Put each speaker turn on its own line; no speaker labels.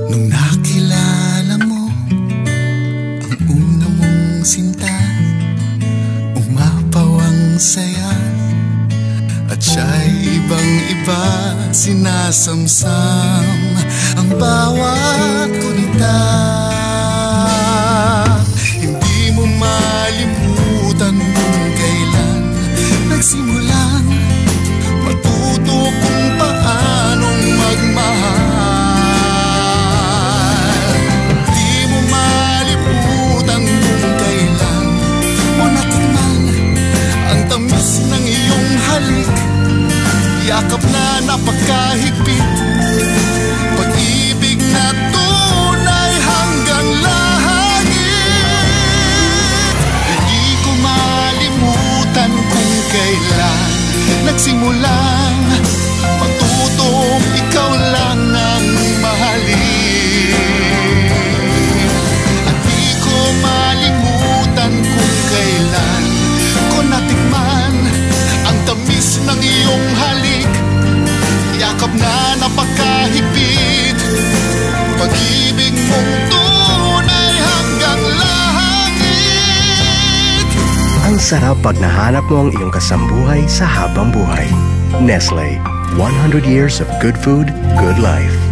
Nung nakilala mo ang una mong sinta, umapaw ang saya at siya'y ibang-iba, sinasamsam ang bawat kunita. Hindi mo malimutan kung kailan nagsimulan matuto kung paanong magmahal. Di mo malimutan kung kailan mo natikman ang tamis ng iyong halik, yakap na napakahigpit, pag-ibig na tunay hanggang langit. Hindi ko malimutan kung kailan nagsimulang matutong ikaw lang ang mahalin. At di ko malimutan kung kailan ko natikman ang tamis ng iyong halik, yakap na napakahigpit, pag-ibig mong tunay hanggang langit.
Ang sarap pag nahanap mo ang iyong kasambuhay sa habang buhay. Nestle, 100 years of good food, good life.